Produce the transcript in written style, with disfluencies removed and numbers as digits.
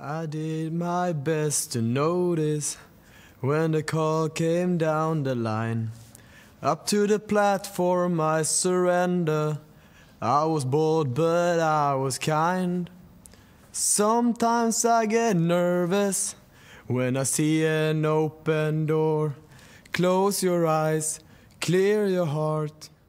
I did my best to notice when the call came down the line. Up to the platform I surrender. I was bold but I was kind. Sometimes I get nervous when I see an open door. Close your eyes, clear your heart.